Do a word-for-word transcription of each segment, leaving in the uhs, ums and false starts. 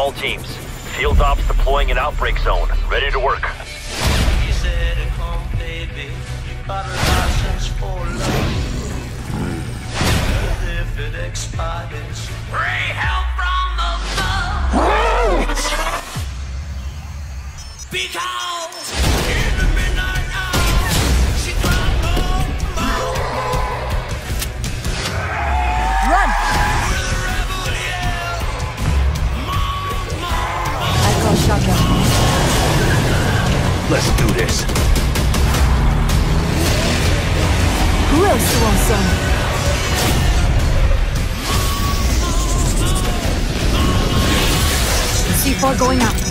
all teams. Field ops deploying an outbreak zone. Ready to work. He said, "Come, baby, you got a license for love. And if it expires, pray help from above." Because in the midnight hour, she cried, "Mom, Mom." Run! With a rebel yell, "Mom, Mom." I call shotgun. Let's do this. Who else wants some? C four going out.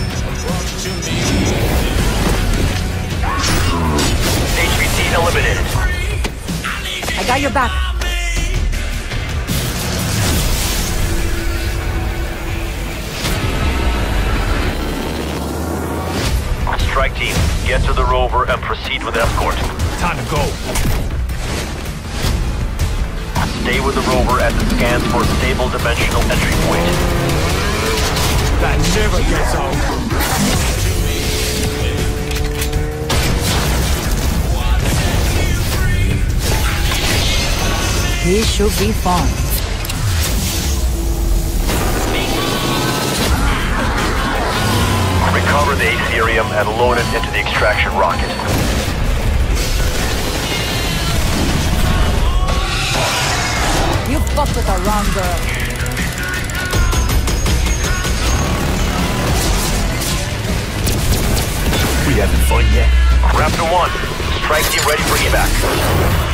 H V T eliminated. I got your back. Strike team, get to the rover and proceed with escort. Time to go. Stay with the rover as it scans for a stable dimensional entry point. That never gets old. This should be fun. Recover the Aetherium and load it into the extraction rocket. You fucked with the wrong girl. We having fun yet? Raptor one, strike team ready for evac.